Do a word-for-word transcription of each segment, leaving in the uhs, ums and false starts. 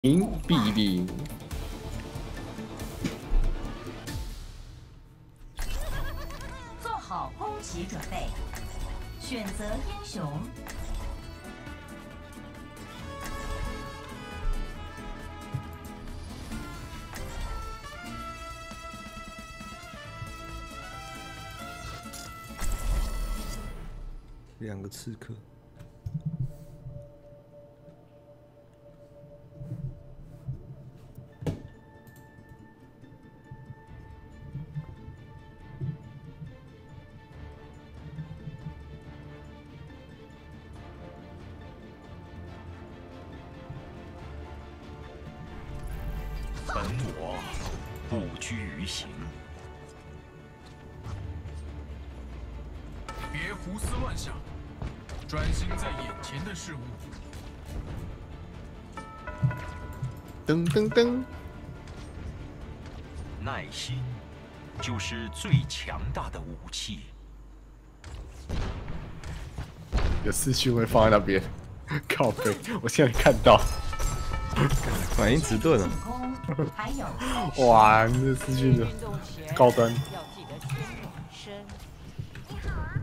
赢必赢。 做好攻击准备，选择英雄。 两个刺客。 本我不拘于形， 别胡思乱想，专心在眼前的事物。 噔噔噔， 耐心就是最强大的武器。 有视讯会放在那边，靠背，我现在看到， 反应迟钝了。 还有哇，这视讯的高端。 要记得先暖身。 你好啊。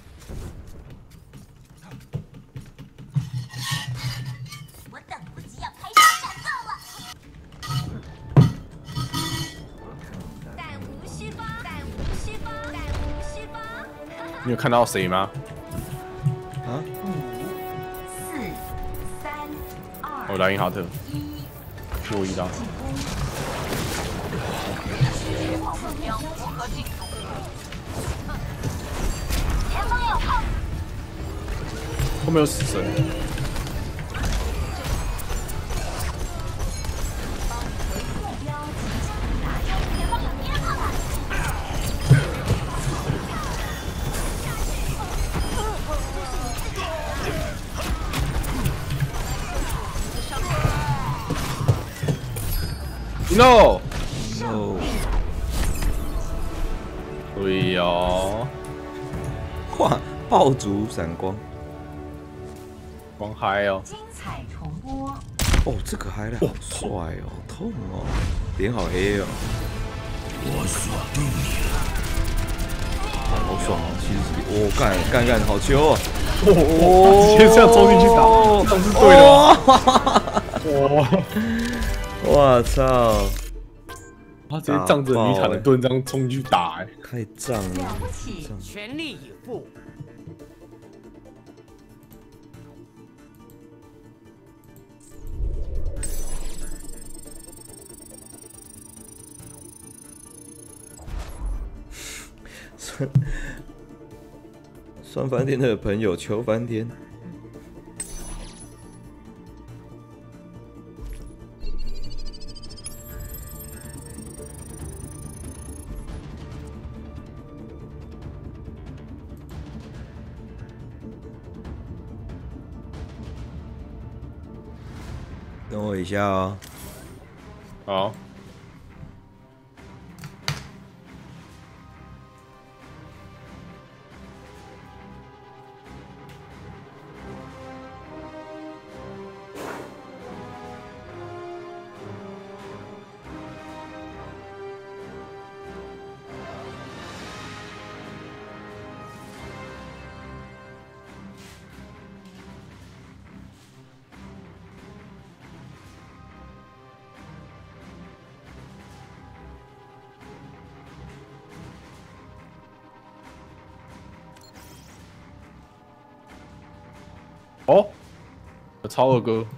我等不及要开始战斗了。弹无虚发，弹无虚发，弹无虚发。 你有看到谁吗？ 啊？ 五、四、三、二、 我莱茵哈特， 一， 注意到。 前方有炮！ 后面有死神。 目标即将抵达，前方有敌人炮塔！ No。 哦， 对哦， 哇，爆竹闪光。 光嗨哦。 精彩重播。 哦，这个嗨的好帅哦，痛哦，脸好黑哦。 我锁定你了， 好爽哦！其实，我干干干好球哦！ 哦，直接这样冲进去打，这样是对的吗？哇！ 我操！ 他直接仗着女坦的盾这样冲进去打，哎， 太胀了， 了不起！ 全力以赴。 算算翻天的朋友求翻天。 等我一下哦。 好。哦，有超二哥。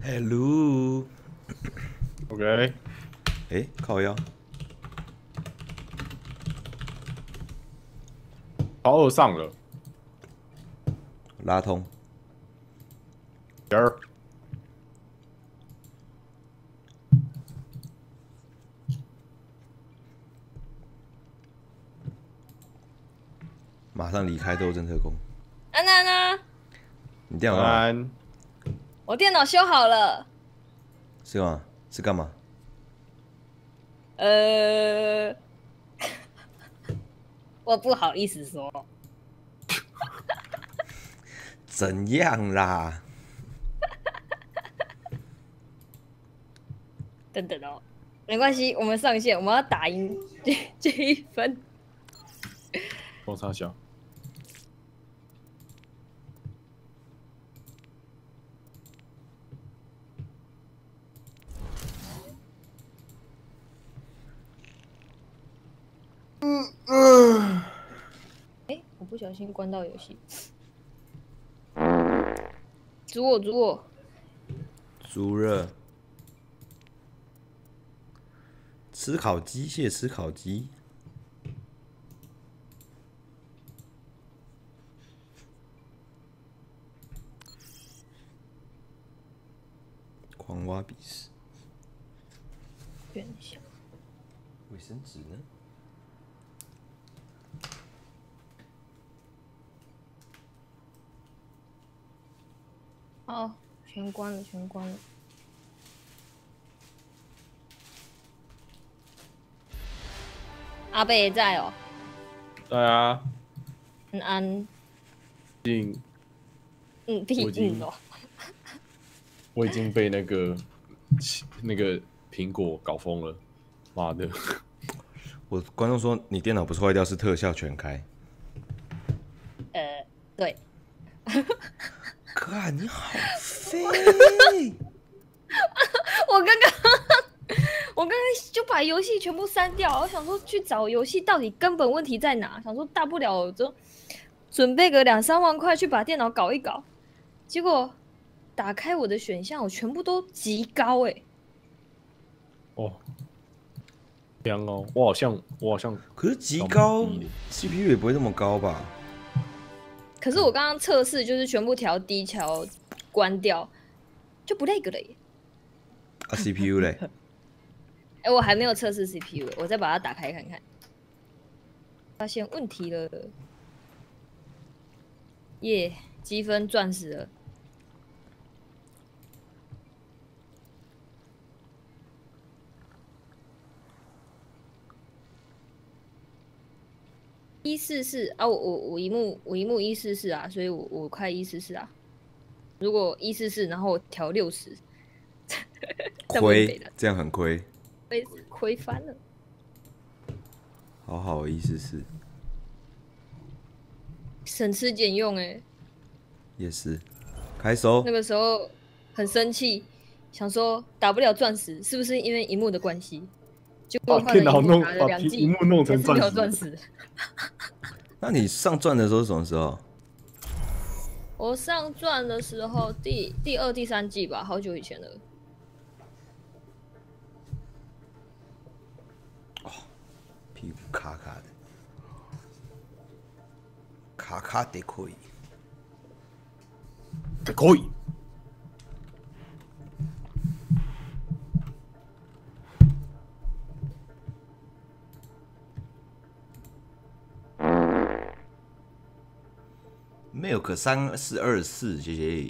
Hello。 OK。 哎，靠腰。 超二上了。 拉通。 点儿。 马上离开斗争特工。 安安呢？ 你电脑干嘛？ 我电脑修好了。 是吗？是干嘛？ 呃，我不好意思说。 怎样啦？ 等等哦，没关系，我们上线，我们要打赢这这一分。 我插小。 嗯嗯。哎，我不小心关到游戏。煮我煮我。 猪热。吃烤鸡，谢谢吃烤鸡。狂挖鼻屎。 选项。 卫生纸呢？ 哦，全关了，全关了。阿贝也在哦。 对啊。 嗯安。 进。 嗯，屁嗯哦。 我已经被那个那个苹果搞疯了，妈的！ 我观众说你电脑不是坏掉，是特效全开。 呃，对。 哥，你好废！ 我刚刚，我刚刚就把游戏全部删掉，我想说去找游戏到底根本问题在哪，想说大不了我就准备个两三万块去把电脑搞一搞，结果打开我的选项，我全部都极高哎、欸。 哦，香哦，我好像我好像， 可是极高 C P U 也不会那么高吧？ 可是我刚刚测试就是全部调低调关掉，就不那个了耶。 啊 ，C P U 嘞？ 哎、欸，我还没有测试 C P U， 我再把它打开看看，发现问题了。耶、yeah, ，积分钻石了。一四四啊，我我我一幕我一幕一四四啊，所以我我快一四四啊。如果一四四，然后我调六十， 亏，这样很亏， 亏亏翻了。 好好一四四， 省吃俭用哎、欸。 也是，开手。 那个时候很生气，想说打不了钻石，是不是因为荧幕的关系？结果把电脑弄把荧幕弄成钻石。 钻石。 那你上钻的时候是什么时候？ 我上钻的时候，第第二、第三季吧，好久以前了。 哦，屁股卡卡的，卡卡的可以， 的可以。 Milk 三四二四，谢谢。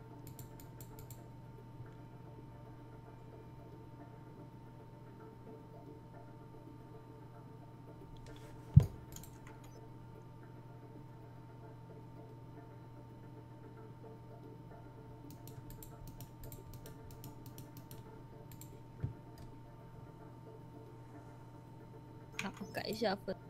好，改一下分。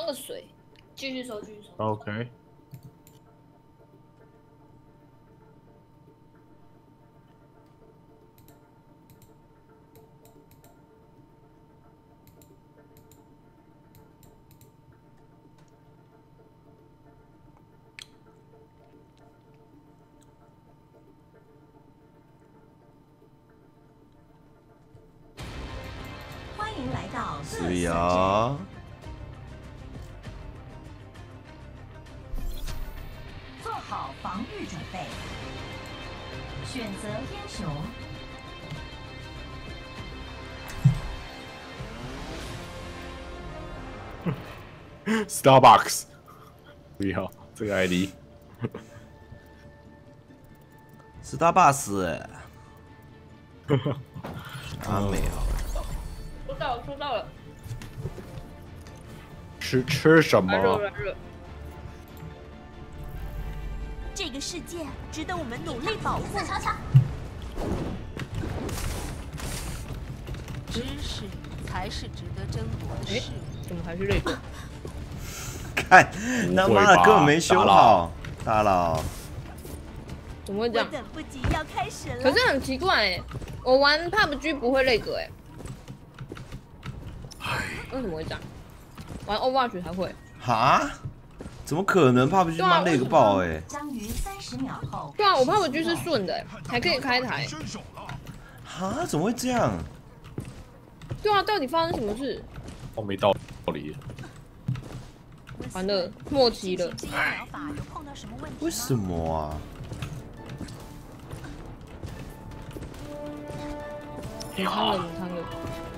个水，继续收，继续收。 OK。 欢迎来到是乐色呀， 做好防御准备，选择英雄。 Starbucks， 不要这个 I D。 是大 boss 哎，阿美好了， 收到了，收到了。 吃吃什软热么？ 软热。 这个世界值得我们努力保护。 瞧瞧， 知识才是值得争夺的哎事。 怎么还是那个？ 看他妈的根本没修好，大佬。 我怎么会这样？ 等不及要开始了。 可是很奇怪哎，我玩 P U B G 不会那个哎，为什么会这样？玩 Overwatch 才会。 哈？怎么可能？怕不就妈那个爆哎！ 将于三十秒后。 对啊，我 P U B G 是顺的欸，还可以开台。 哈？怎么会这样？ 对啊，到底发生什么事？ 哦，没道理。 完了，末期了。 基因疗法有碰到什么问题吗？ 为什么啊？ 母汤了，母汤了。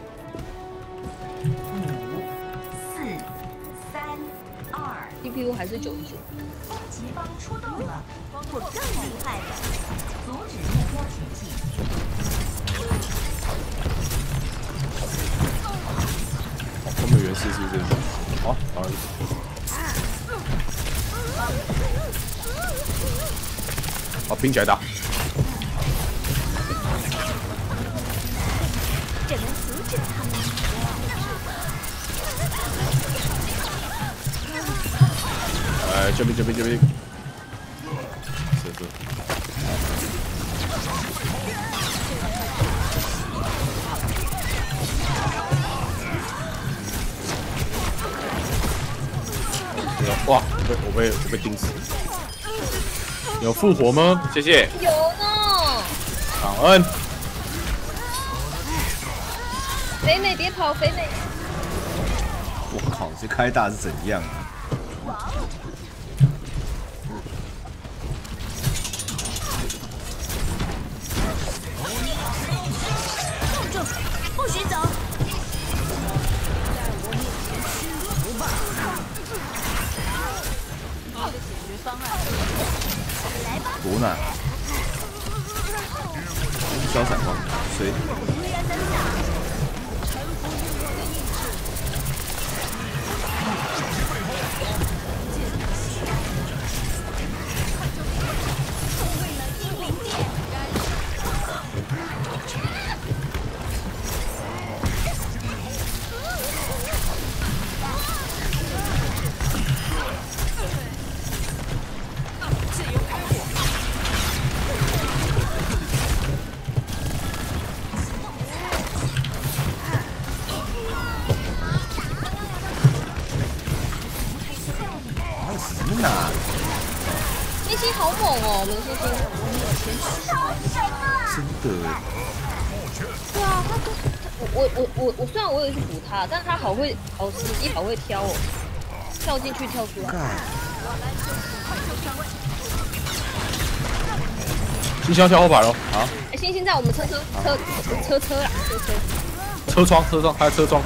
四、三、二， C P U 还是九十九。 攻击方出动了， 我更厉害了。 阻止目标前进。 后面原始是不是？好，好。好，拼起来打！ 只能阻止他们。 哎，这边这边这边，是是。哇！我被我被我被钉死。有复活吗？谢谢， 有呢。 感恩。 肥美别跑，肥美。 我靠，这开大是怎样啊？ 冻住，不许走！好的解决方案。来吧， 多难！小闪光，谁？ 虽然能打。 死哪？ 明星好猛哦，明星星。 真的哎！ 对啊，他他我我我我我虽然我也去补他，但他好会好时机，好会挑哦，跳进去跳出来。 干！ 星星要跳后排喽！啊！ 哎，星星在我们车车车车车啦，车车。 车窗车窗，他的车窗。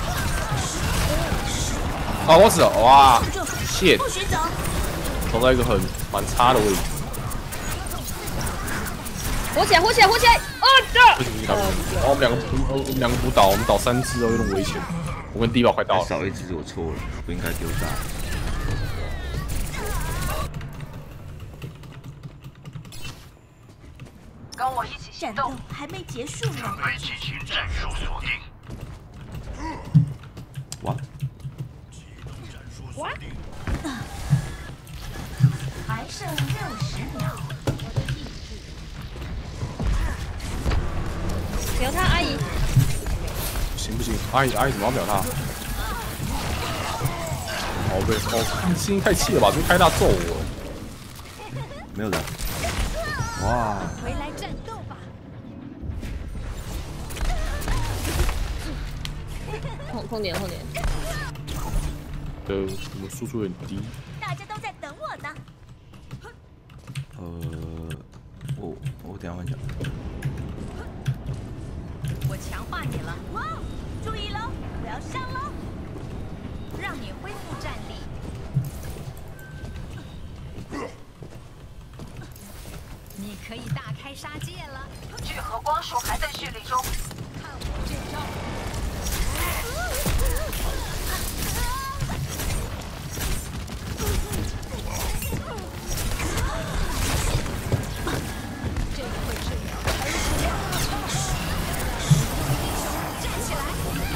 啊！我死了！哇！谢， 不许走！ 冲到一个很蛮差的位置。 火起来，火起来，火起来！啊这！ 不行，不行，哦，我们两个，我们两个补倒，我们倒三只哦，有点危险。我跟低保快到了。 少一只我错了，不应该丢炸。 跟我一起战斗还没结束呢。 进行战术锁定。 哇！ 哇！ 剩六十秒。 秒他阿姨， 行不行？阿姨阿姨怎么要秒他？好被哦，心太气了吧？这开大揍我！ 没有人。哇！ 回来战斗吧！ 痛痛点痛点。 对，我们输出有点低。 大家都在等我呢。 呃，我我等下换讲。 我强化你了，哇！注意喽，我要上喽，让你恢复战力。 你可以大开杀戒了。 聚合光束还在蓄力中。 看我这招！这个会治疗。站起来！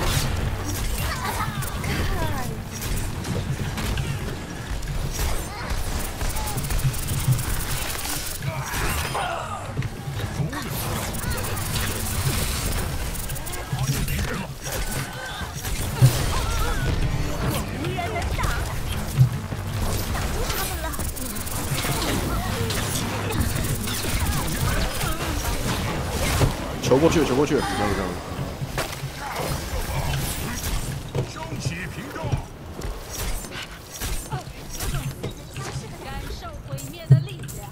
无人能挡，挡住他们了。 球过去，球过去，这样这样。 升起屏障。 感受毁灭的力量。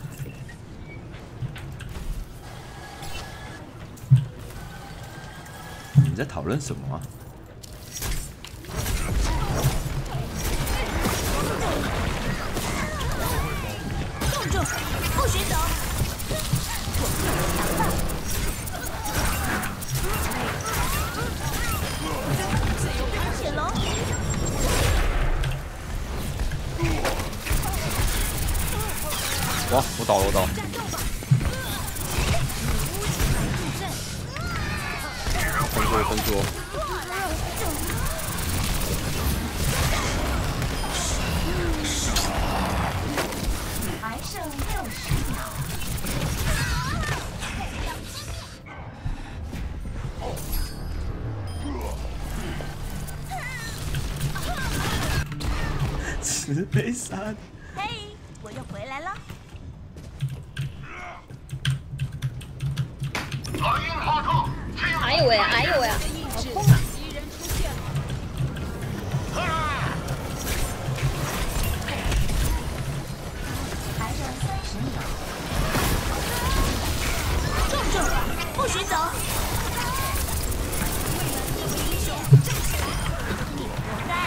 你在讨论什么啊？ 重重，不许走！铁龙， 哇！我倒了，我倒了。分桌，分桌。 还剩六十秒。 慈悲山。 嘿，我又回来了。 哎呦喂，哎呦喂，好痛啊！ 敌人出现了。 还剩三十秒。重重，不许走！英雄站起来！你活该！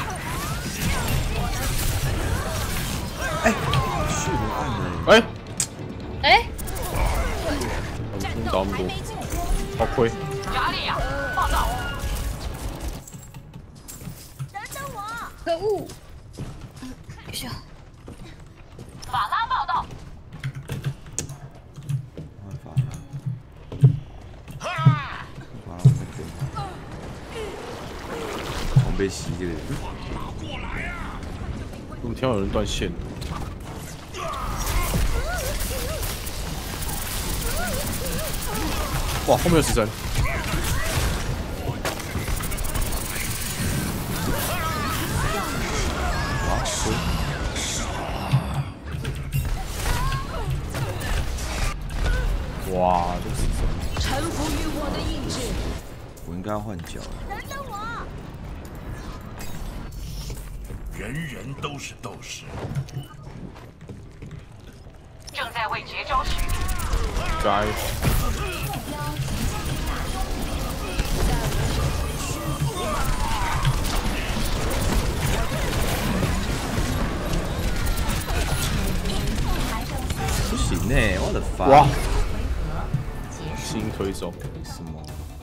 哎，去我按了。 哎， 哎， 怎么搞那么多？好亏。 等等我！ 可恶！等一下， 法拉报道。 没办法了。法拉我没给。狂被吸这个人。 怎么听到有人断线？哇，后面有死神！ 哇，亏！ 哇，这个死神！ 臣服于我的意志。 我应该要换脚了。 等等我！ 人人都是斗士。 正在为绝招蓄力。 该。 不行呢，我的发。 哇！新推手。 什么？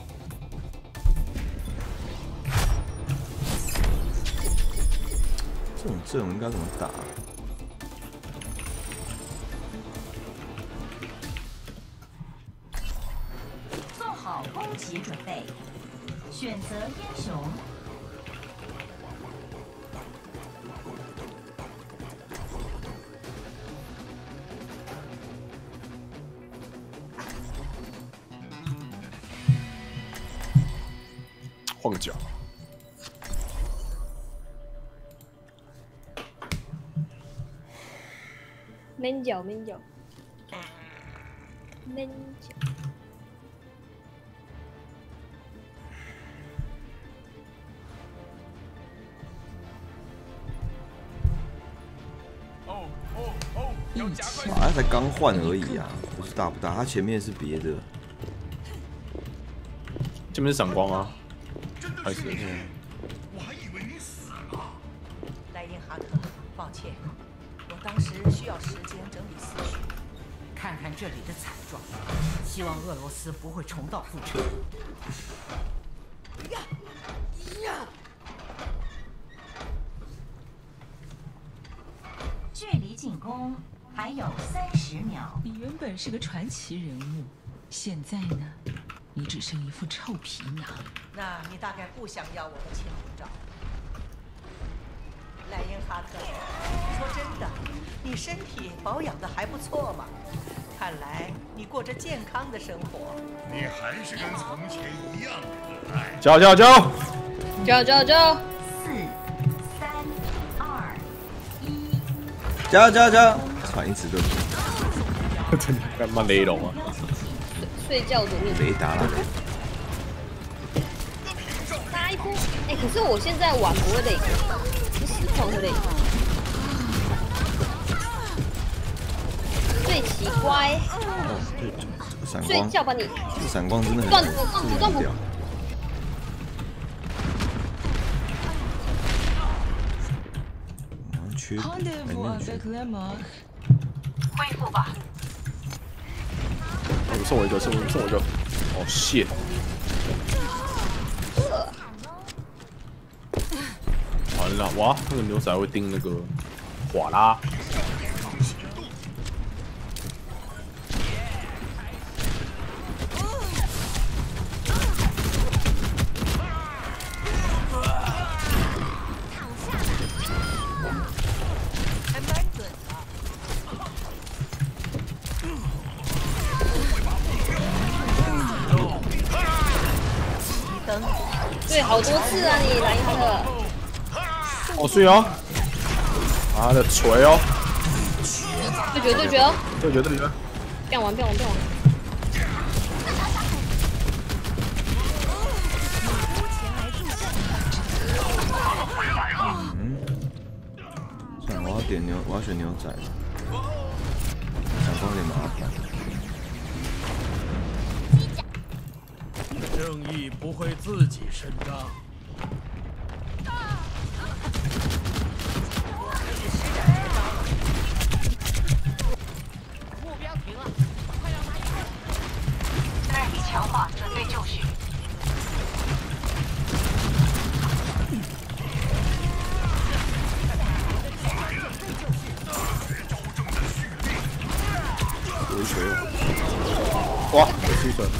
这种阵应该怎么打？ 做好攻击准备，选择英雄。 晃脚。 闷脚闷脚，闷脚。 哦哦哦！要加快。 啊，他才刚换而已啊，不是大不大，他前面是别的。 这边是闪光啊，开始。 我还以为你死了。 莱因哈特，抱歉，我当时需要时间整理思绪，看看这里的惨状，希望俄罗斯不会重蹈覆辙。呀呀！ 距离进攻还有三十秒。 你原本是个传奇人物，现在呢，你只剩一副臭皮囊。 那你大概不想要我的签名照。莱因哈特，说真的，你身体保养的还不错嘛？看来你过着健康的生活。 你还是跟从前一样可爱。 加加加！ 加加加！ 四、三、二、一。 加加加！传一次都真的干嘛雷龙啊？ 睡觉的命。 雷达了。 拉一波！哎，可是我现在玩不会累，是实况会累。最奇怪。 哦，对，这个闪睡光。 觉吧你。 这闪光真的很。 断补断补断补。 缺。 恢复吧。 哦，送我一个，送我送我一个。哦，谢。完了，哇，那个牛仔会盯那个瓦拉。 对，好多次啊你莱因哈特。 哦，睡哦！妈的锤哦！ 对决对决哦！ 对决对决！ 变完变完变完！ 嗯，算了，我要点牛，我要选牛仔。闪光有点麻烦。 正义不会自己伸张。 目标停了，快让他耐力强化，准备就绪。 有一锤了。 哇，有七锤。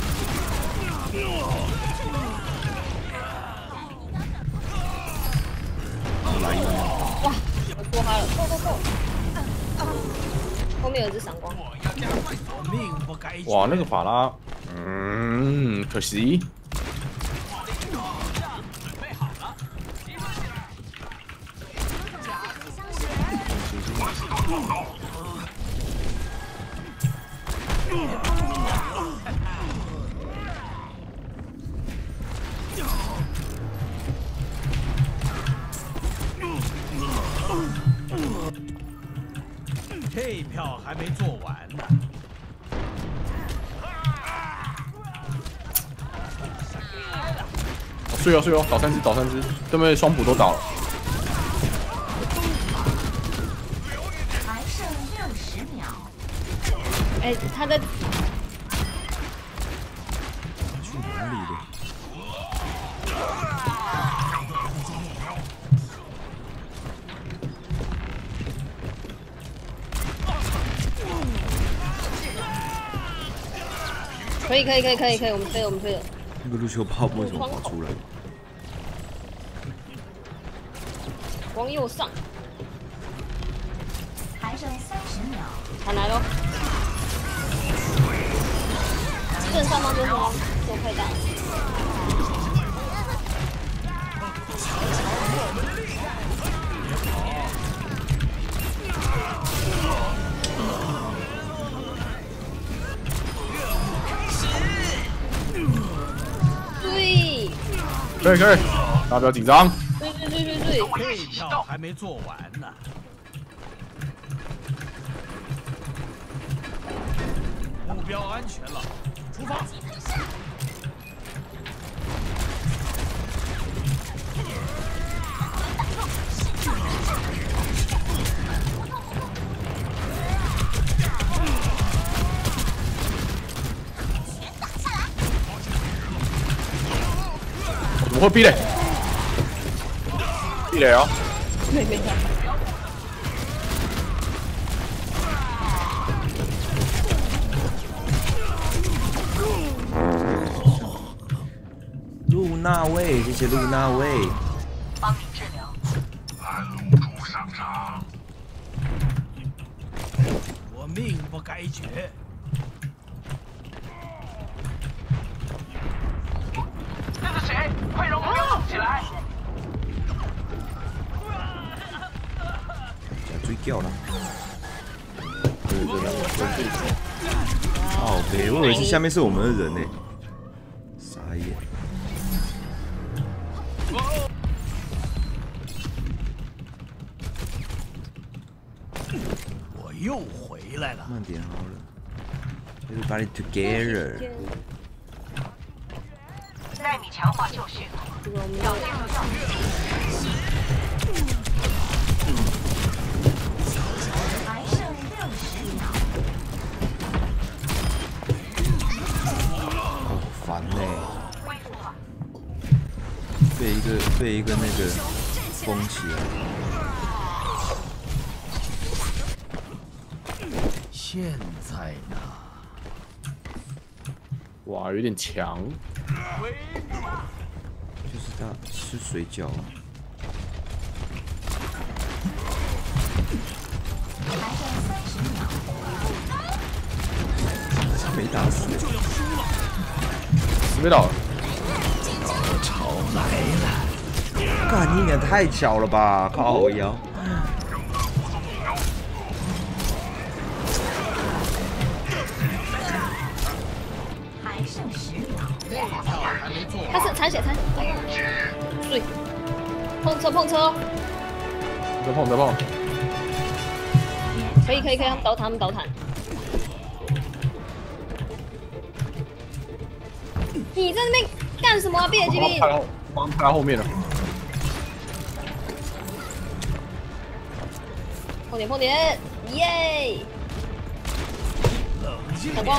来一个。 哇，我说他了，够够够！后面有只闪光。 哇，那个法拉，嗯，可惜。 这票还没做完呢。 哦，睡哦睡哦，倒三只倒三只，对面双补都倒了。 还剩六十秒。 哎，他的。 去哪里了？ 可以可以可以可以可以，我们推了我们推了。 那个路球泡为什么跑出来？ 往右上。 还剩三十秒。 他来喽。正上方正上方，都快到了。 可以可以，大家不要紧张。 对对对对对。 这票还没做完呢。目标安全了，出发。 怎么会避雷？避雷哦！ 没没看。 露娜卫，谢谢露娜卫。 帮你治疗。 出上场。我命不该绝。 这是谁？快让目标动起来！ 追掉了。对对对，好呗，我以为是下面是我们的人呢，傻眼。 我又回来了。 慢点好了 ，Everybody together。 带你强化就绪。要进入状态。还剩六十秒。 好烦呢、被一个被一个那个封起来。 现在呢？ 哇，有点强。 就是他吃水饺啊。没打死。 没倒了。 潮来了！ 干你娘，太巧了吧！靠腰。 还剩十秒。 他是残血残。对。碰车碰车。 再碰再碰。 可以可以可以，他们倒塔他们倒塔。你在那边干什么啊？别击兵！ 帮他后面了。 碰点碰点，耶！闪光。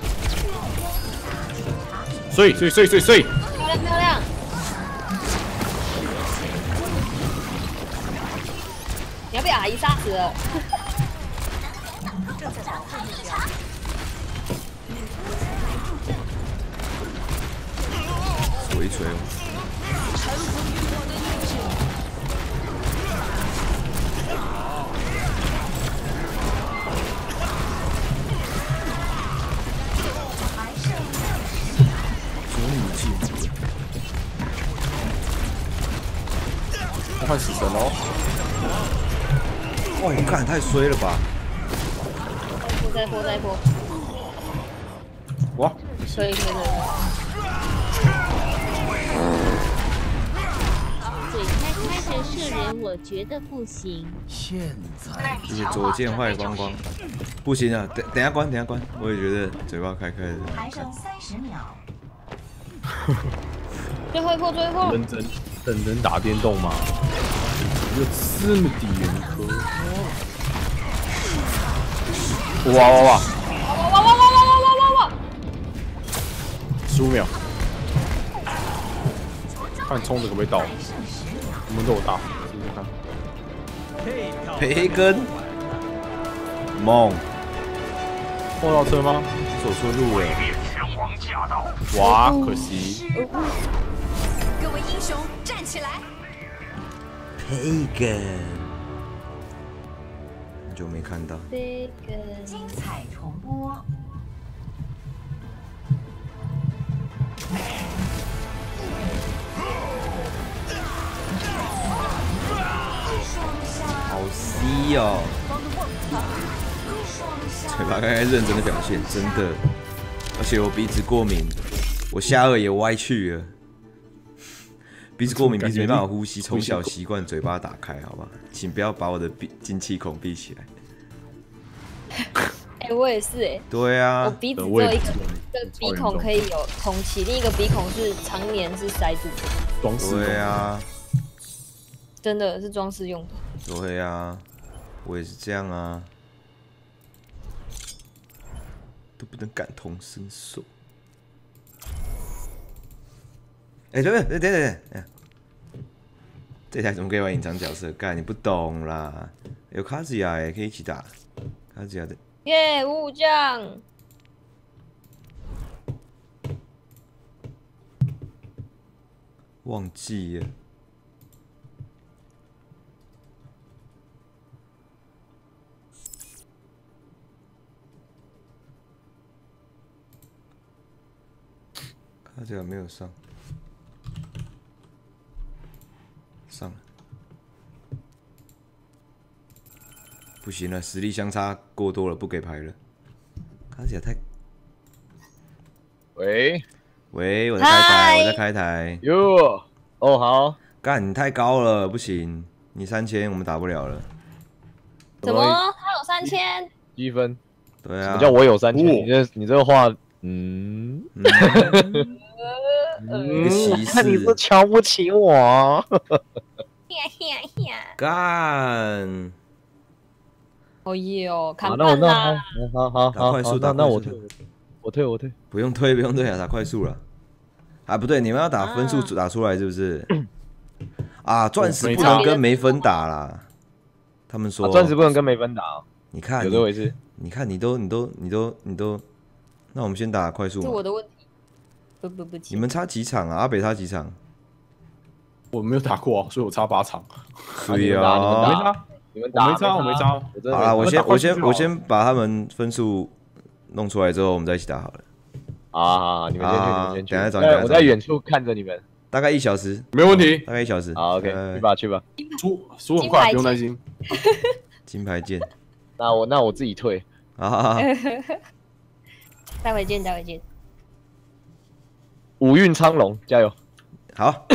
碎碎碎碎碎！ 漂亮漂亮！你要被阿姨杀死了！ 锤锤哦！ 要换死神哦！ 哇，你看太衰了吧！ 再波再波！ 哇！ 可以可以可以。 嘴开开的射人，我觉得不行。 现在就是左键坏光光，不行啊！等等下关，等下关。我也觉得嘴巴开开的。 还剩三十秒。 最后一波，最后一波。 认真认真打电动嘛？有这么低人科？哇哇哇！ 哇哇哇哇哇哇哇哇哇！ 十五秒，看冲着可不可以到？我们都有打，试试看。 培根，梦， 碰到车吗？ 走错路了。 哇，可惜。 各位英雄站起来！ 培根，很久没看到。 培根， 精彩重播。 好吸哦！嘴巴刚刚认真的表现，真的，而且我鼻子过敏，我下颚也歪去了。 鼻子过敏，鼻子没办法呼吸，从小习惯嘴巴打开，好吧？请不要把我的鼻进气孔闭起来。 哎、欸，我也是哎、欸。 对啊， 我鼻子只有一个，一个鼻孔可以有空气，另一个鼻孔是常年是塞住的。 装饰。 对啊。 真的是装饰用的。 对啊，我也是这样啊，都不能感同身受。哎、欸，等等等等等等，这台怎么可以玩隐藏角色？干，你不懂啦。有卡子亚也可以一起打，卡子亚的。 耶，五五将。 忘记了。卡子亚没有上。上了，不行了，实力相差过多了，不给牌了。卡起来太…… 喂喂，我在开台，我在开台。 哟，哦好， 干你太高了，不行，你三千我们打不了了。 怎么？他有三千？ 积分？ 对啊。 什么叫我有三千？你这你这个话，嗯。 一个歧视， 看你是瞧不起我。 干！ 哦耶哦，砍那我半啦！ 好好好， 快速， 那那我退，我退我退， 不用退不用退啊，打快速了。啊，不对，你们要打分数打出来是不是？啊，钻石不能跟没分打啦。他们说钻石不能跟没分打。 你看， 有这回事？ 你看，你都你都你都你都，那我们先打快速。 是我的问题。不不不， 你们差几场啊？阿北差几场？ 我没有打过啊，所以我差八场。 对啊，你们打， 我没差，我没差。 好啦，我先我先我先把他们分数弄出来之后，我们再一起打好了。 好好好，你们先去，你们先去。 等下找你， 我在远处看着你们。 大概一小时， 没问题。 大概一小时。 好 ，OK，去吧去吧。 输输很快，不用担心。 金牌见。 那我那我自己退。 好好好。 待会见，待会见。 五运昌隆，加油！ 好。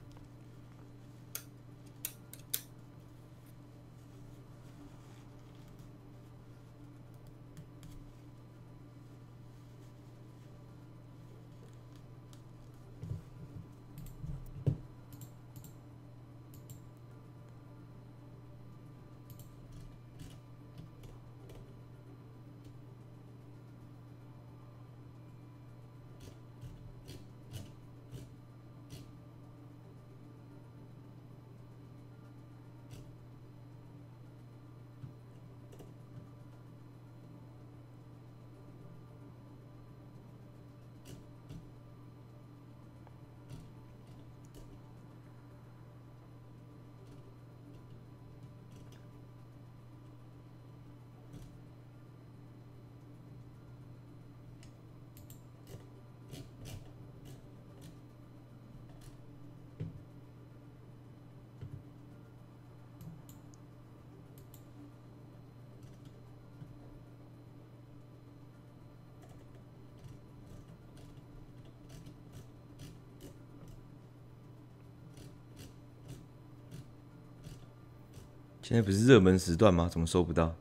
现在不是热门时段吗？怎么收不到？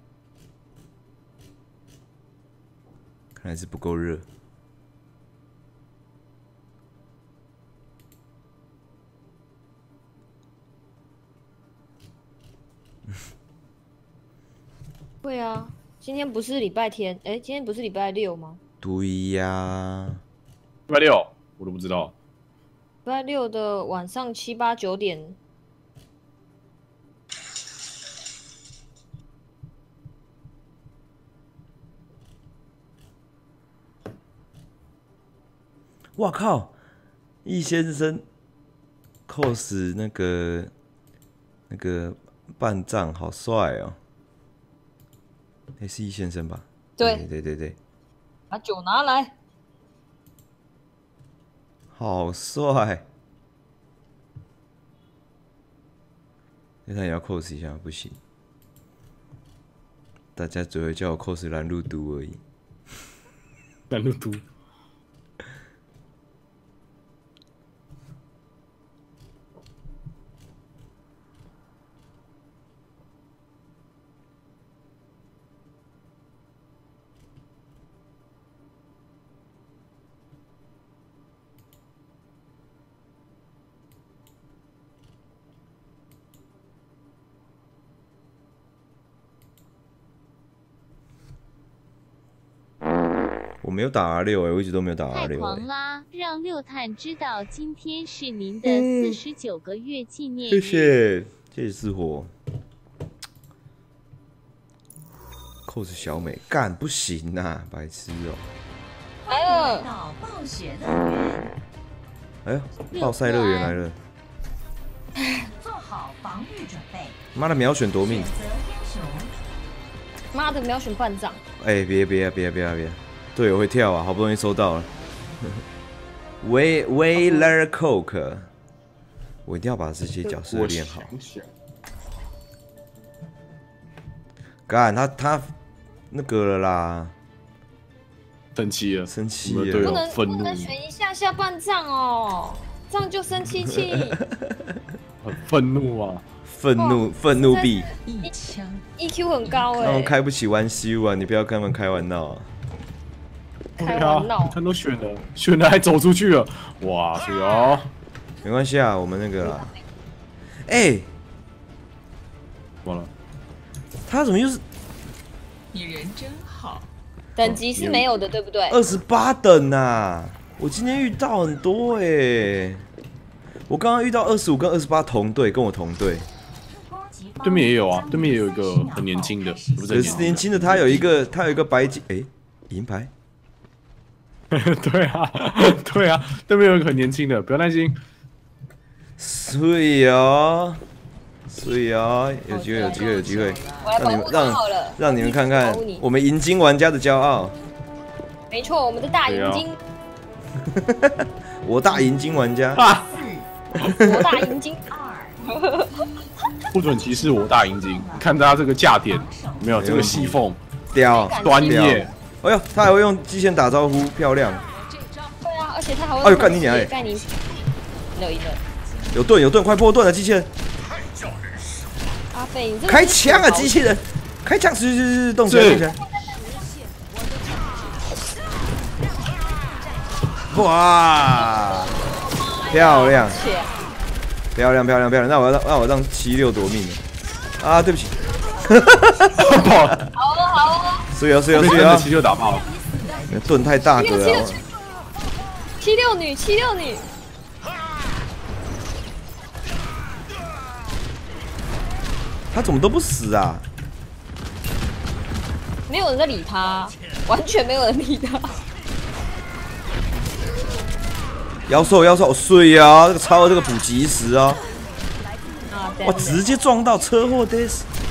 看来是不够热。 对啊，今天不是礼拜天，哎、欸，今天不是礼拜六吗？ 对呀、啊， 礼拜六我都不知道。 礼拜六的晚上七八九点。 哇靠！易先生 cos 那个那个半藏好帅哦！哎、欸，是易先生吧？ 对对对对对， 把酒拿来。 好帅！那他也要 cos 一下，不行。大家只会叫我 cos 蓝路都而已。 蓝路都。 没有打 R 六哎，我一直都没有打 R 太六狂啦！让六探知道今天是您的嗯四十九个月纪念谢日。 谢谢谢四火。cos 小美干不行呐、白痴哦、 来了， 到暴雪乐园， 哎呦，暴晒乐园来了！ 做好防御准备。 妈的，秒选夺命！ 选择英雄， 妈的，秒选半藏。 哎、别别别别别，队友会跳啊！好不容易收到了。威威勒 Coke， 我一定要把这些角色练好。干他他那个了啦， 生气了， 生气我们的队了， 不能友愤怒， 不能选一下下半藏哦，这样就生气气。 很愤怒啊！ 愤怒愤怒币， 一枪 E Q 很高他哎、 们开不起玩修啊！你不要跟他们开玩闹啊！ 开玩闹他都选了，选了还走出去了，哇塞哦！ 没关系啊，我们那个啦。哎、 完了， 他怎么又是你人真好。 等级是没有的，对不对？ 二十八等啊？我今天遇到很多哎、我刚刚遇到二十五跟二十八同队，跟我同队。 对面也有啊，对面也有一个很年轻的，不是可是年轻的他有一个，他有一个白金，哎、银牌。 对啊，对啊，对面有一个很年轻的，不要担心。 所以哦，所以哦，有机会，有机会，有机会， 我来保护他让你们让好了， 让你们看看保护你我们银金玩家的骄傲。 没错，我们的大银金， 我大银金玩家， 啊， 我大银金， 不准歧视我大银金，看大家这个价点，有没有这个细缝， 屌专业。 哎呦，他还会用机械打招呼，漂亮。 对啊，而且他还会。 哎呦干你娘欸干你！赢了赢了， 有盾有盾，快破盾了，机器人！ 阿飞，你这个开枪啊，机器人！开枪！是是是，动起来，动起来！哇，漂亮！ 切漂亮漂亮漂亮！那我要让那我让七六夺命了啊！对不起， 好哦好哦， 所以啊所以啊被所以啊， 真的七六打爆了， 盾太大个了。 七六女七六女， 他怎么都不死啊？ 没有人在理他，完全没有人理他。 妖兽妖兽，水啊！这个超这个补给石啊！ 啊， 哇，直接撞到车祸的！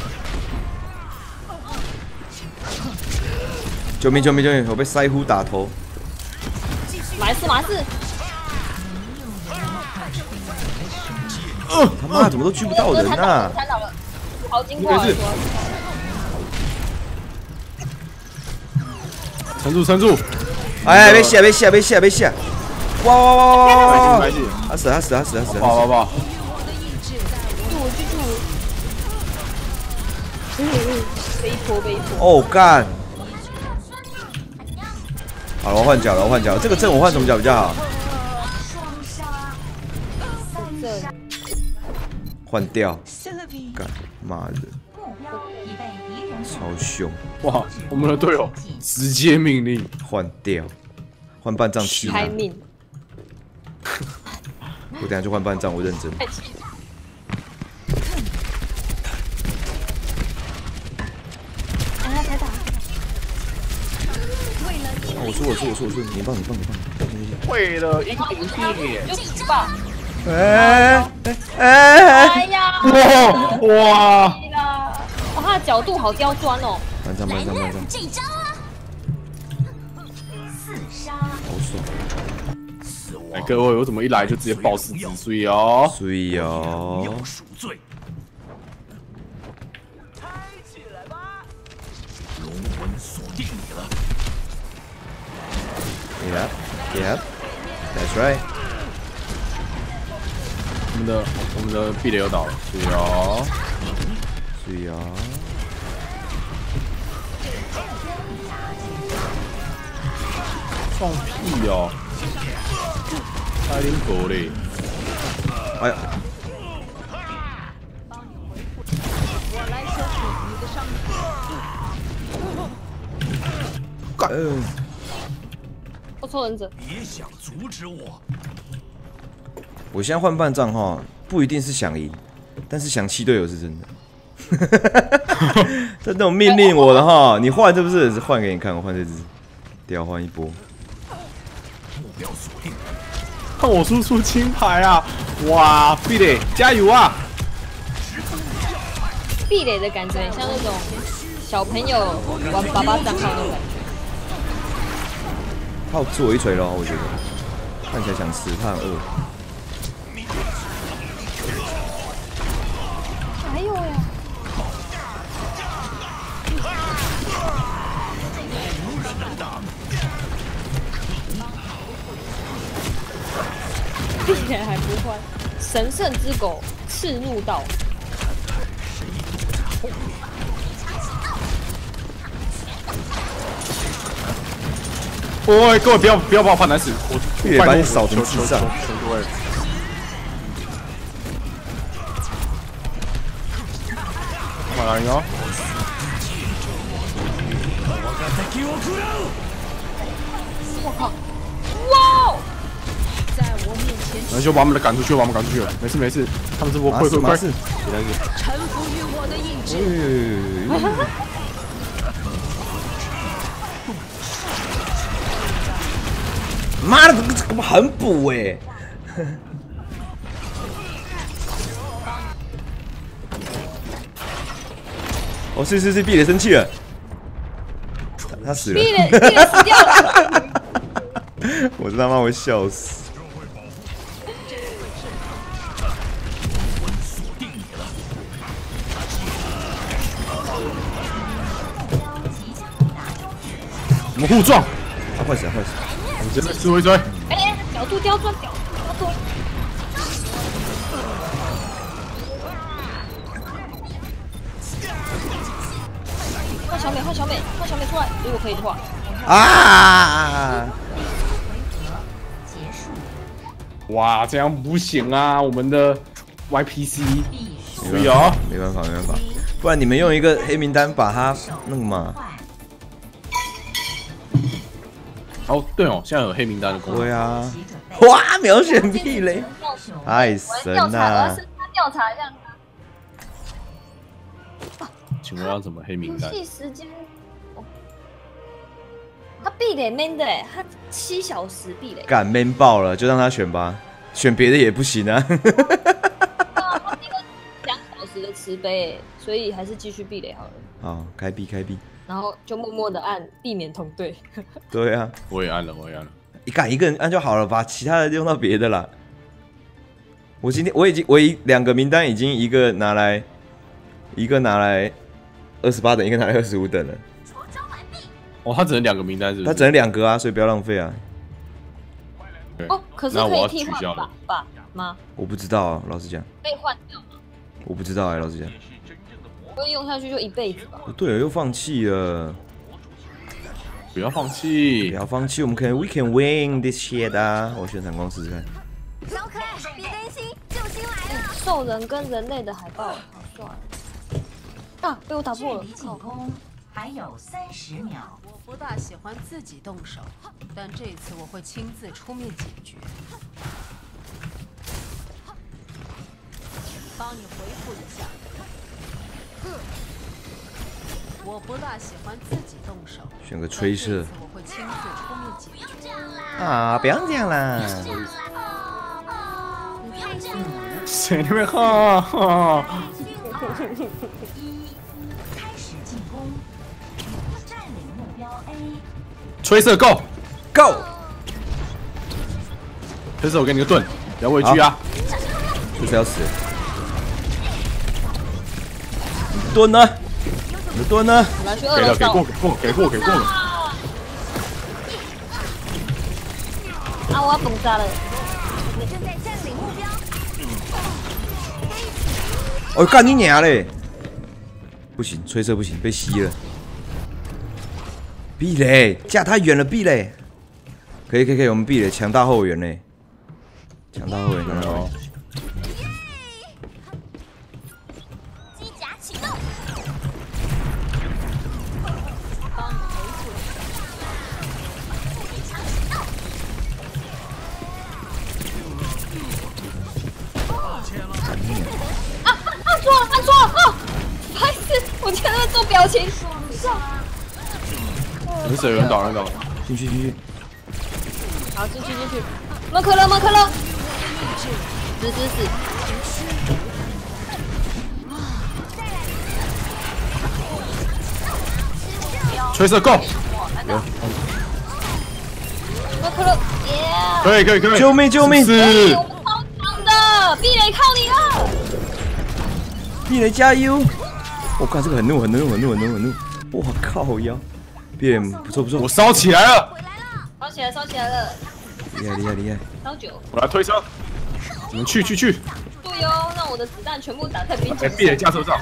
救命救命救命！我被腮胡打头。 马斯马斯， 呃，他妈怎么都狙不到人啊！ 弹倒了，好经过。 撑住撑住！ 哎，别下别下别下别下！哇哇哇哇哇哇！ 白起， 他死他死他死他死！ 爆爆爆！ 住居住，背坡背坡。 哦干！好了，我换脚了，我换脚了。这个阵我换什么脚比较好？换掉。干妈的！超凶！ 哇，我们的队友直接命令换掉，换半藏七开命！ 我等下就换半藏，我认真。 哎呀，太打！ 哦我输我输我输我输，你棒你棒你棒！ 为了英灵帝， 就死吧！ 哎哎哎！ 哎呀！ 哇哇！ 哇，他的角度好刁钻哦！ 半藏半藏半藏！ 这招啊！四杀， 好爽！ 哎，各位，我怎么一来就直接爆四子碎哦？ 碎哦！ 要赎罪。 开起来吧！ 龙魂锁定你了。 Yep, yep, that's right。 我们的我们的壁垒又倒了，碎哦， 碎哦！ 放屁哦！开林狗嘞！ 哎呀！干！ 抽人者。 别想阻止我！ 我现在换半账哈，不一定是想赢，但是想气队友是真的。这种命令我的哈，你换是不是？换给你看，我换这只，调换一波。 目标锁定。 看我输出金牌啊！哇，壁垒加油啊！ 壁垒的感觉很像那种小朋友玩爸爸账号那种感觉。 他有自我一锤咯，我觉得看起来想死，他很饿。 还有呀。壁垒还不换，神圣之狗赤怒道。 喂，各位不要不要把我判难死，我壁垒把你扫成智障。 各位，马来哟！ 我靠！哇！ 在我面前， 然后就把我们的赶出去，把我们赶出去了。没事没事，他们这波快快快！ 臣服于我的意志。 妈的，这个很补哎！哦，是是是，壁垒生气了，他他死了。 壁垒壁垒死掉了。 我他妈会笑死。 我们互撞， 啊，坏死了坏死了！ 我们直接追追。 哎，角度刁钻，角角度。换小美，换小美，换小美出来，如果可以的话。 啊！ 哇，这样不行啊！我们的 Y P C， 所以啊， 没办法没办法，不然你们用一个黑名单把它那个嘛。 哦，对哦，现在有黑名单的功能。 对啊，哇，秒选壁垒，太神了！我要了！ 调查一下。 请问要怎么黑名单？ 游戏时间，他壁垒 man 的哎，他七小时壁垒。 敢 man 爆了，就让他选吧，选别的也不行啊。 他那个两小时的慈悲，所以还是继续壁垒好了。 好，开闭开闭。 然后就默默的按，避免同队。 对啊， 我也按了，我也按了。 一敢一个人按就好了，把其他的用到别的啦。我今天我已经我一两个名单已经一个拿来，一个拿来二十八等，一个拿来二十五等了。 哦，他只能两个名单是不是？ 他只能两个啊，所以不要浪费啊。 哦，可是可以替换吧吧吗？ 我不知道啊，老实讲。 可以换掉吗？ 我不知道哎、欸，老实讲。 不会用下去就一辈子吧？ 不对了，又放弃了。 不要放弃， 不要放弃，我们可以 we can win this shit 啊！我宣传光试试看。 小可爱，别担心，救星来了！ 兽人跟人类的海报，好帅啊！被我打破了。 进攻还有三十秒。 我不大喜欢自己动手，但这次我会亲自出面解决。帮你回复一下。我不大喜欢自己动手， 选个吹射。 我会亲自出面解决。 啊，不要这样啦！ 谁那边哈哈？ 一，开始进攻，占领目标 A。 吹射 go go！ 吹射，我给你个盾，不要畏惧啊！ 这是要死。盾呢？你的盾呢？ 给了，给过，给过，给过，给过了。 啊！我要崩炸了！ 你正在占领目标。 哦，干你娘嘞！不行，吹射不行，被吸了。壁垒架太远了，壁垒。可以，可以，可以，我们壁垒强大后援嘞。强大后援，强大后援。 机甲启动。 啊按错了，按错了啊！不好意思，我现在在做表情。 没事，有人倒，人倒。 进去进去。 好，进去进去。蒙可乐，蒙可乐。死死死！ 吹射 go！ 有。 蒙可乐，耶！ 可以可以可以！ 救命救命！ 是。 我们超强的，壁垒靠你了。 壁垒加油！我靠，这个很怒很怒很怒很怒很怒！我靠腰！壁垒不错不错， 我烧起来了！ 烧起来烧起来了！ 厉害厉害厉害！ 烧酒。 我来推车。你们去去去！ 对哟，让我的子弹全部打在冰在壁垒架车上。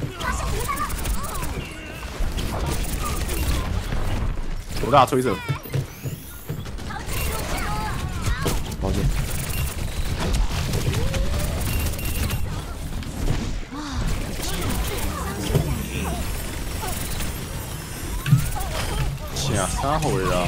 多大推着？ 抱歉。 下三回了。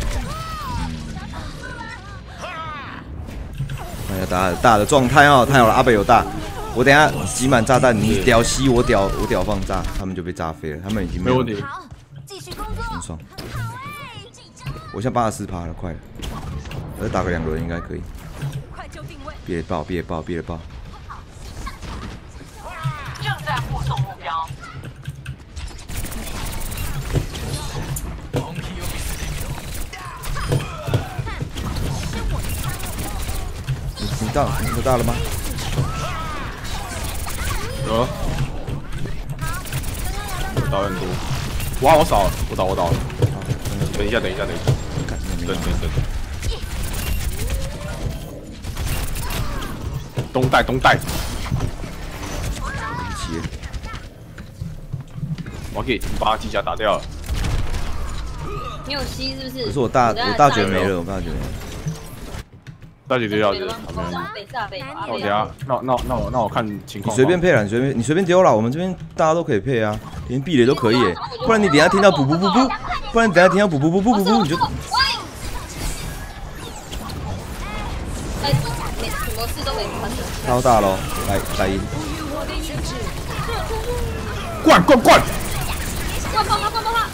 看一下大大的状态哦，太好了，阿北有大。我等一下挤满炸弹，你屌吸我屌我屌放炸，他们就被炸飞了，他们已经没问题。 继续工作。 很爽。我现在八十四趴了，快了，我再打个两轮应该可以。 快就定位。 别爆别爆别爆！ 正在护送目标。 你你到你到了吗？ 有。倒很多。哇，我少了，我倒我倒了。等一下等一下等一下。等等等。东带东带。我可以把机甲打掉了。 你有吸是不是？ 可是我大我大绝没了，我大绝没了。 大绝丢掉是？ 北炸北。 那我等下，那那那我那我看情况。 你随便配了，你随便你随便丢了，我们这边大家都可以配啊，连壁垒都可以耶。不然你等下听到补补补补，不然你等下听到补补补补补补，你就。 哎，没什么事都没发生。 超大喽，来来一。 灌灌灌！ 灌爆他灌爆他！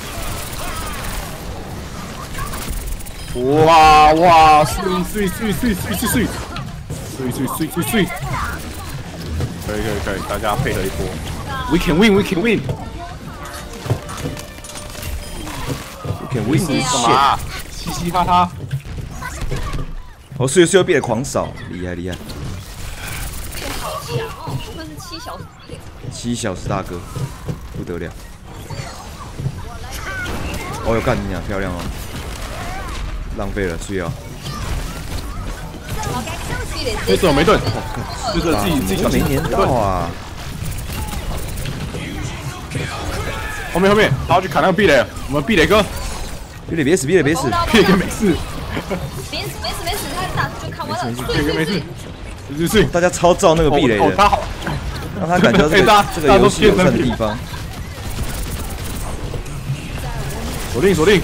哇哇，碎碎碎碎碎碎碎，碎碎碎碎碎，可以可以可以，大家配合一波 ，We can win, we can win, we can win this shit， 干嘛？嘻嘻哈哈。 哦，碎碎变得狂扫，厉害厉害。 好强哦，不愧是七小时。 七小时大哥，不得了。哦哟，干你娘，漂亮哦！浪费了，睡哦。 没准没盾，这个自己自己小心没粘到啊！ 后面后面，他要去砍那个壁垒，我们壁垒哥， 壁垒别死，壁垒别死， 壁垒哥没事。 没死没死没死，他打就看完了。 壁垒哥没事，没事。 大家超照那个壁垒的， 他好， 让他感觉到这个这个游戏友善的地方。 锁定锁定。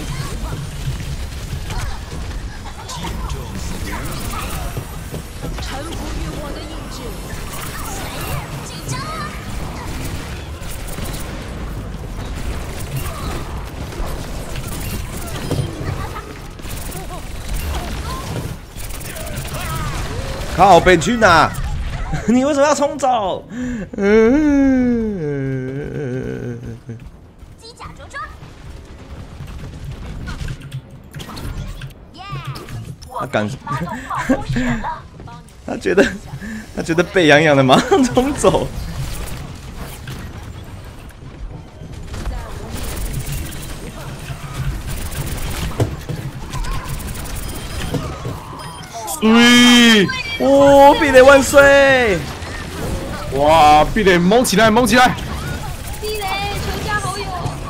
靠北去哪？你为什么要冲走？嗯。 机甲着装。 他敢，他觉得他觉得背痒痒的，马上冲走。 对， 哦，壁垒万岁！ 哇，壁垒蒙起来，蒙起来！ 壁垒，全家好友。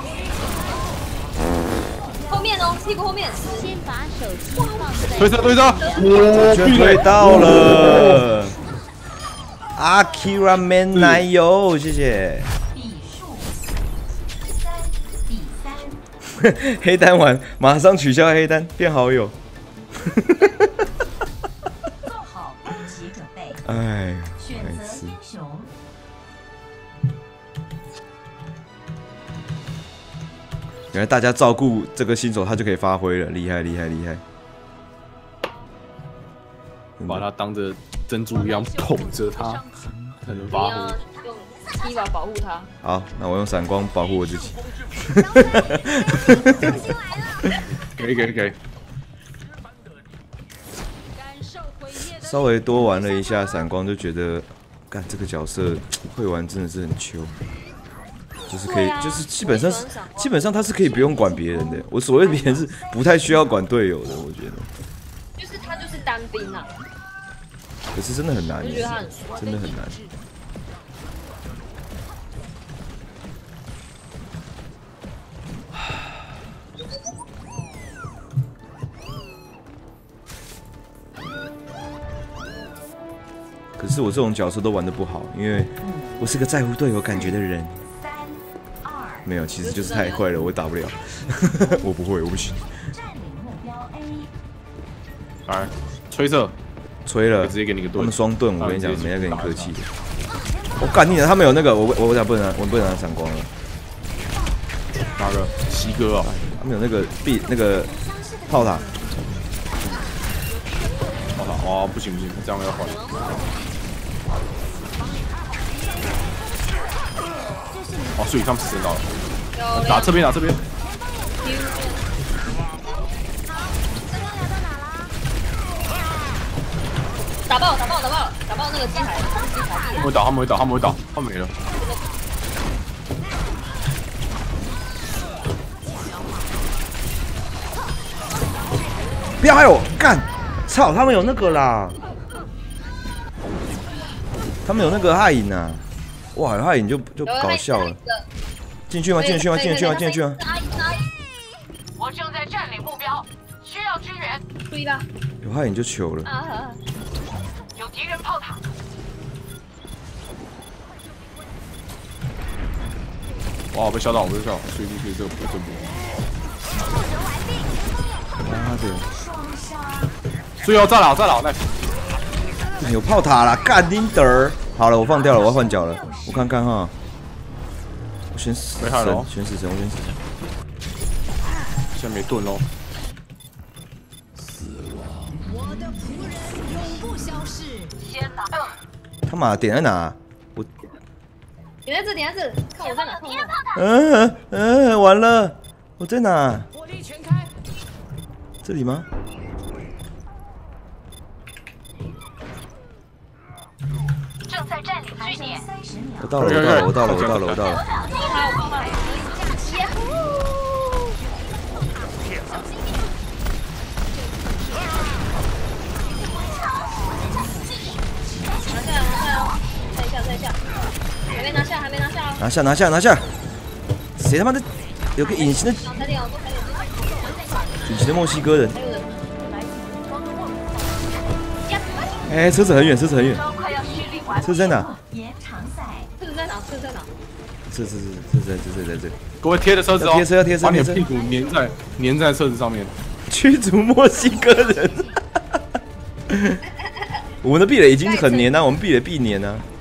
后面哦，屁股后面。 先把手机放在。 推车推车，哇， 壁垒到了。Akira Man 奶油，谢谢。 比数三比三。 黑单完，马上取消黑单，变好友。 做好攻击准备。 哎， 选择白痴英雄。 原来大家照顾这个新手，他就可以发挥了，厉害厉害厉害！ 把他当着珍珠一样捧着他，才能发你要挥。 用踢法保护他。 好，那我用闪光保护我自己。 可以可以可以。 稍微多玩了一下闪光，就觉得，干这个角色会玩真的是很秋，就是可以， 啊、 就是基本上是基本上他是可以不用管别人的。我所谓的别人是不太需要管队友的，我觉得。 就是他就是单兵啊。 可是真的很难， 我觉得他很真的很难。可是我这种角色都玩得不好，因为我是个在乎队友感觉的人。没有，其实就是太快了，我打不了。我不会，我不行。 来，吹射， 吹了， 直接给你个盾。 他们双盾，我跟你讲，没在跟你客气的。我干你了，他们有那个，我我我咋不能，我不能拿闪光了。 哪个？西哥啊， 他们有那个壁那个炮塔。 炮塔，哦，不行不行，这样要换。哦，所以他们死到了。打这边，打这边。 打爆，打爆，打爆，打爆那个机台，机台。 他们会倒，他们会倒，他们会倒，他们没了。 不要害我干！操，他们有那个啦，他们有那个害影啊！哇，有害影就就搞笑了。进去吗？进去吗？进去吗？进去吗？ 我正在占领目标，需要支援。 注意吧。 有害影就糗了。 啊！ 有敌人炮塔。 哇，被笑到，我被笑到，所以所以这个不正不。 妈的！ 最后再老再老来。 有炮塔啦，干丁德儿。好了，我放掉了，我要换脚了。我看看哈，我选死神，选死神，我选死神。 现在没盾喽。 死亡。我的仆人永不消逝。 先打。 他妈点在哪？我点在这，点在这，看我在哪？看我在哪？ 嗯嗯，完了，我在哪？ 火力全开。 这里吗？ 正在占领据点。 我到了，我到了，我到了，我到了，我到了。 拿下，拿下，再一下，再一下，还没拿下，还没拿下哦。 拿下，拿下，拿下！谁他妈的有个隐形的？隐形的墨西哥人。哎，车子很远，车子很远。车子在哪？ 车子在哪？车子在哪？ 这这这这在这这在这。 各位贴着车子哦， 贴车要贴车， 把你的屁股粘在粘在车子上面。 驱逐墨西哥人。我们的壁垒已经很黏了，我们壁垒必黏啊。